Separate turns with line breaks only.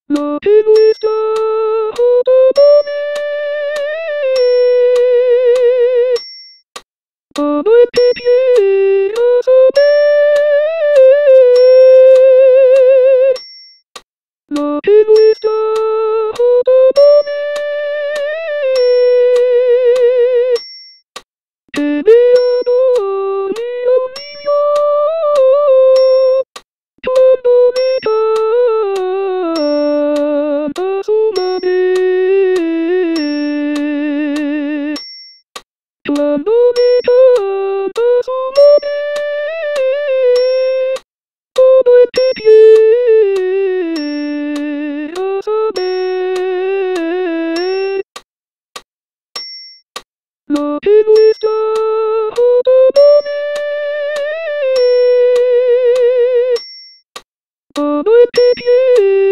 La silueta甘えてピエ遊べLa silueta te veo dormir al niño cuando me tapas una vez cuando me tapas una vez como este pie a saber La silueta甘えてピエ